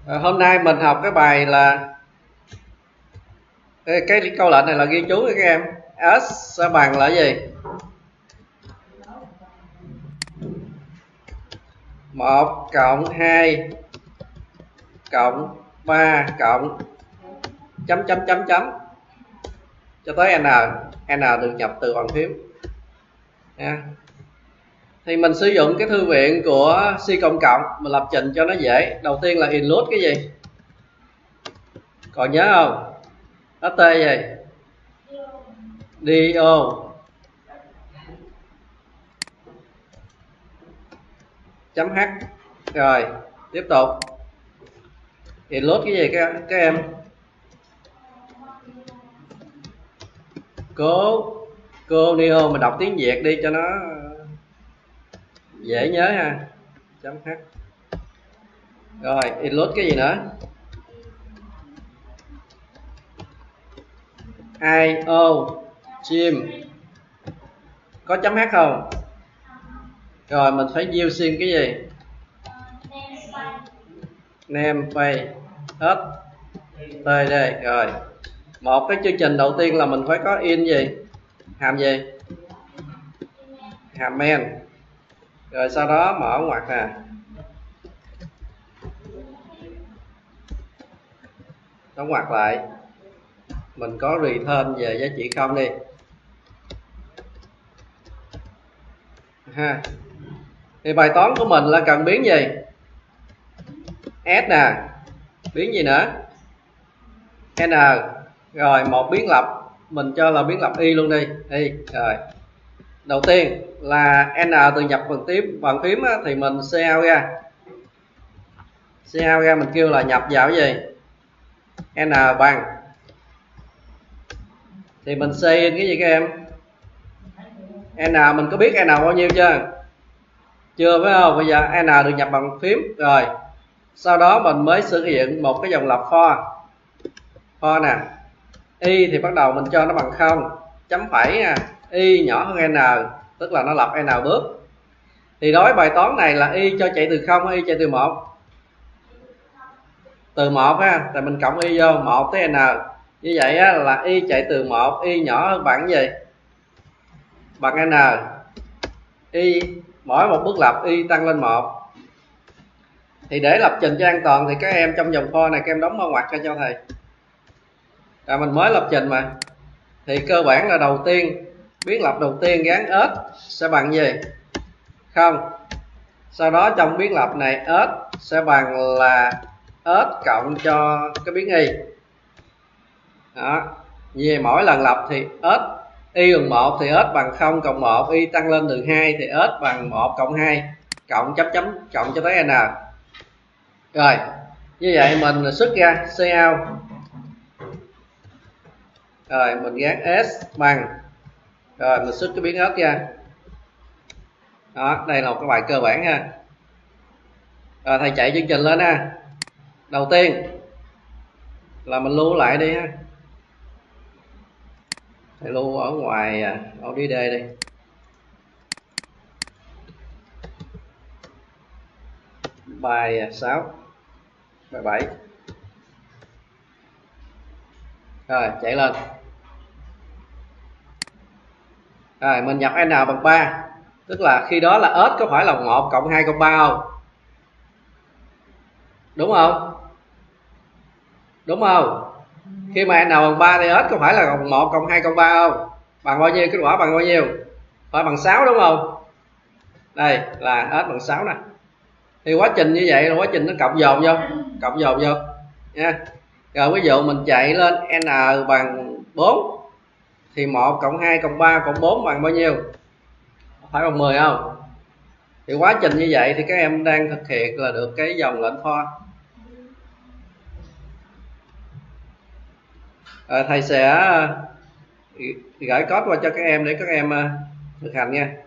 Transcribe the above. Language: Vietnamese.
Hôm nay mình học cái bài là cái câu lệnh này là ghi chú các em. S sẽ bằng là gì? 1 cộng 2 cộng 3 cộng chấm chấm chấm chấm cho tới n. N được nhập từ bàn phím nha. Thì mình sử dụng cái thư viện của C cộng mình lập trình cho nó dễ. Đầu tiên là include cái gì? Còn nhớ không? ST gì? DO chấm H. Rồi tiếp tục include cái gì các em? Cô Neo, mình đọc tiếng Việt đi cho nó dễ nhớ ha. Chấm H. Rồi include cái gì nữa? IO chim có chấm H không? Rồi mình phải using cái gì? Namespace hết đây. Rồi một cái chương trình đầu tiên là mình phải có in gì? Hàm gì? Hàm main. Rồi sau đó mở ngoặc nè, đóng ngoặc lại, mình có return về giá trị không đi ha. Thì bài toán của mình là cần biến gì? S nè, biến gì nữa? N. Rồi một biến lập mình cho là biến lập y luôn đi. Rồi đầu tiên là n từ nhập bàn phím thì mình cout ra mình kêu là nhập vào cái gì? N bằng, thì mình in cái gì các em? N mình có biết n bao nhiêu chưa phải không? Bây giờ n được nhập bằng phím rồi, sau đó mình mới sử dụng một cái dòng lặp for nè. Y thì bắt đầu mình cho nó bằng 0, chấm phẩy nha. Y nhỏ hơn n tức là nó lặp n bước. Thì đối với bài toán này là y cho chạy từ 0 hay y chạy từ 1? Từ 1 ha, tại mình cộng y vô 1 tới n. Như vậy á, là y chạy từ 1, y nhỏ hơn bằng gì? Bằng n. Y mỗi một bước lặp y tăng lên 1. Thì để lập trình cho an toàn thì các em trong dòng for này các em đóng mở ngoặc ra cho thầy. Mình mới lập trình mà. Thì cơ bản là đầu tiên biến lập đầu tiên gắn S sẽ bằng gì? 0. Sau đó trong biến lập này S sẽ bằng là S cộng cho cái biến y. Đó. Vì mỗi lần lập thì S y bằng 1 thì S bằng 0 cộng 1, y tăng lên từ 2 thì S bằng 1 cộng 2 cộng chấm chấm cộng cho tới n. Rồi như vậy mình xuất ra cout. Rồi mình gắn S bằng, rồi mình xuất cái biến S ra. Đó, đây là một cái bài cơ bản ha. Rồi thầy chạy chương trình lên ha. Đầu tiên là mình lưu lại đi ha. Thầy lưu ở ngoài ODD đi. Bài 6, bài 7. Rồi chạy lên. Rồi mình nhập n bằng 3, tức là khi đó là S có phải là 1 cộng 2 cộng 3 không? Đúng không? Đúng không? Khi mà n bằng 3 thì S có phải là 1 cộng 2 cộng 3 không? Bằng bao nhiêu? Kết quả bằng bao nhiêu? Phải bằng 6 đúng không? Đây là S bằng 6 nè. Thì quá trình như vậy là quá trình nó cộng dồn vô nha. Rồi ví dụ mình chạy lên n bằng 4 thì 1 cộng 2 cộng 3 cộng 4 bằng bao nhiêu? Phải bằng 10 không? Thì quá trình như vậy thì các em đang thực hiện là được cái dòng lệnh for. Thầy sẽ gửi code qua cho các em để các em thực hành nha.